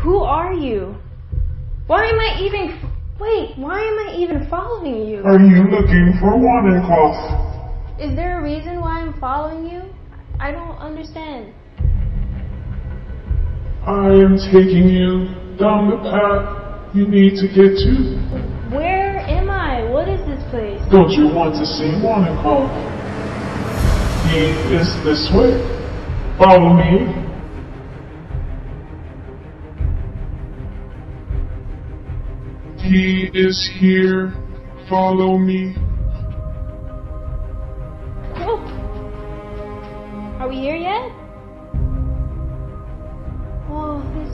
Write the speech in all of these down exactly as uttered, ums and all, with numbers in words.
Who are you? Why am I even... Wait, why am I even following you? Are you looking for Wanninkhof? Is there a reason why I'm following you? I don't understand. I am taking you down the path you need to get to. Where am I? What is this place? Don't you want to see Wanninkhof? He is this way. Follow me. He is here. Follow me. Oh. Are we here yet? Oh, this...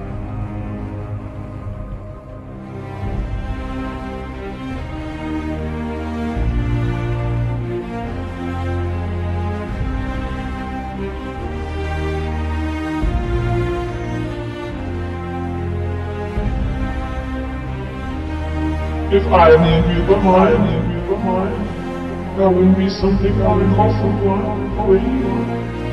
If I leave you behind, leave you behind, that wouldn't be something Wanninkhof would want for you.